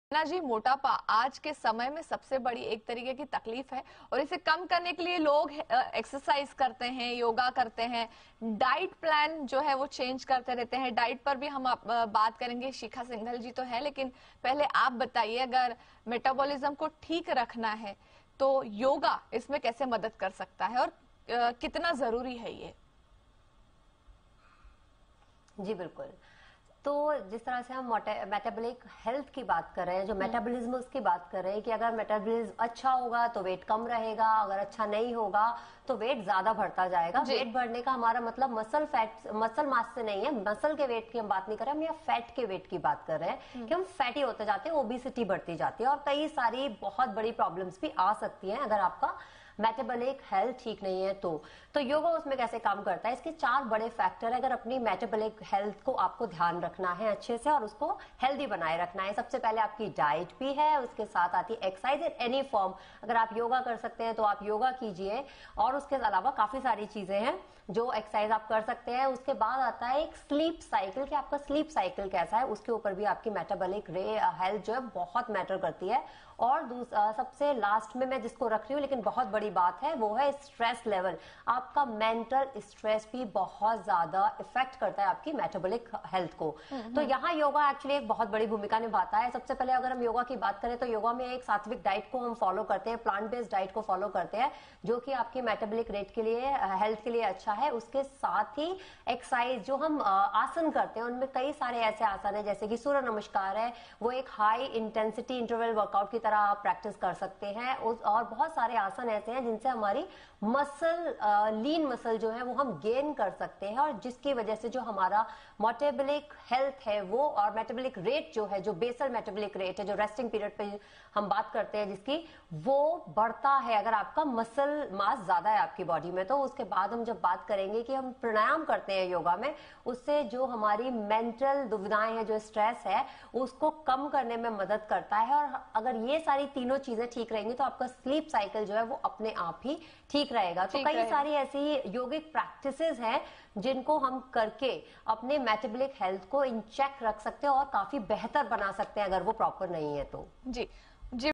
ना जी, मोटापा आज के समय में सबसे बड़ी एक तरीके की तकलीफ है और इसे कम करने के लिए लोग एक्सरसाइज करते हैं, योगा करते हैं, डाइट प्लान जो है वो चेंज करते रहते हैं। डाइट पर भी हम बात करेंगे, शिखा सिंघल जी तो है, लेकिन पहले आप बताइए, अगर मेटाबॉलिज्म को ठीक रखना है तो योगा इसमें कैसे मदद कर सकता है और कितना जरूरी है ये? जी बिल्कुल। तो जिस तरह से हम मेटाबॉलिक हेल्थ की बात कर रहे हैं, जो मेटाबॉलिज्म उसकी बात कर रहे हैं कि अगर मेटाबॉलिज्म अच्छा होगा तो वेट कम रहेगा, अगर अच्छा नहीं होगा तो वेट ज्यादा बढ़ता जाएगा। वेट बढ़ने का हमारा मतलब मसल मास से नहीं है, मसल के वेट की हम बात नहीं कर रहे, हम यहाँ फैट के वेट की बात कर रहे हैं कि हम फैटी होते जाते हैं, ओबेसिटी बढ़ती जाती है और कई सारी बहुत बड़ी प्रॉब्लम्स भी आ सकती हैं अगर आपका मेटाबॉलिक हेल्थ ठीक नहीं है तो योगा उसमें कैसे काम करता है, इसके 4 बड़े फैक्टर है अगर अपनी मेटाबॉलिक हेल्थ को आपको ध्यान रखना है अच्छे से और उसको हेल्दी बनाए रखना है। सबसे पहले आपकी डाइट भी है, उसके साथ आती है एक्सरसाइज इन एनी फॉर्म। अगर आप योगा कर सकते हैं तो आप योगा कीजिए और उसके अलावा काफी सारी चीजें हैं जो एक्सरसाइज आप कर सकते हैं। उसके बाद आता है एक स्लीप साइकिल कि आपका स्लीप साइकिल कैसा है, उसके ऊपर भी आपकी मेटाबॉलिक हेल्थ जो है बहुत मैटर करती है। और सबसे लास्ट में मैं जिसको रख रही हूँ लेकिन बहुत बड़ी बात है वो है स्ट्रेस लेवल। आपका मेंटल स्ट्रेस भी बहुत ज्यादा इफेक्ट करता है आपकी मेटाबॉलिक हेल्थ को। तो यहाँ योगा एक्चुअली एक बहुत बड़ी भूमिका निभाता है। सबसे पहले अगर हम योगा की बात करें तो योगा में एक सात्विक डाइट को हम फॉलो करते हैं, प्लांट बेस्ड डाइट को फॉलो करते हैं जो कि आपकी मेटाबॉलिक रेट के लिए, हेल्थ के लिए अच्छा है। उसके साथ ही एक्सरसाइज जो हम आसन करते हैं उनमें कई सारे ऐसे आसन है जैसे कि सूर्य नमस्कार है, वो एक हाई इंटेंसिटी इंटरवल वर्कआउट की तरह आप प्रैक्टिस कर सकते हैं। और बहुत सारे आसन ऐसे हैं जिनसे हमारी मसल, लीन मसल जो है वो हम गेन कर सकते हैं और जिसकी वजह से जो हमारा मेटाबॉलिक हेल्थ है वो और मेटाबॉलिक रेट जो है, जो बेसल मेटाबॉलिक रेट है, जो रेस्टिंग पीरियड पे हम बात करते हैं जिसकी, वो बढ़ता है अगर आपका मसल मास ज्यादा है आपकी बॉडी में। तो उसके बाद हम जब बात करेंगे कि हम प्राणायाम करते हैं योगा में, उससे जो हमारी मेंटल दुविधाएं हैं, जो स्ट्रेस है, उसको कम करने में मदद करता है। और अगर ये सारी तीनों चीजें ठीक रहेंगी तो आपका स्लीप साइकिल जो है वो अपने आप ही ठीक रहेगा। तो कई सारी ऐसी योगिक प्रैक्टिसेस हैं जिनको हम करके अपने मेटाबॉलिक हेल्थ को इन चेक रख सकते हैं और काफी बेहतर बना सकते हैं अगर वो प्रॉपर नहीं है तो। जी।